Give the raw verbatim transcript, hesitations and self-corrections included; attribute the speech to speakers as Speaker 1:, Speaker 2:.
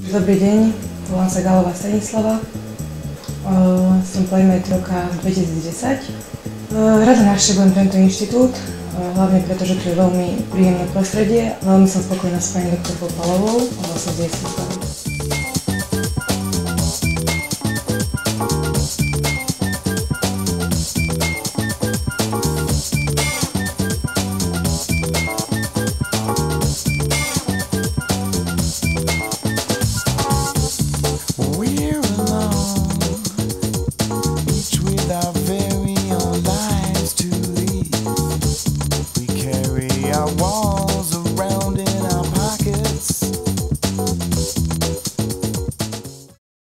Speaker 1: Dobrý deň, volám sa Galová Stanislava, som playmaterka dvetisícdesať. Rada navštevujem tento inštitút, hlavne preto, že tu je veľmi príjemné prostredie. Veľmi som spokojná s pani doktorkou Palovou a vlastne s jej službami.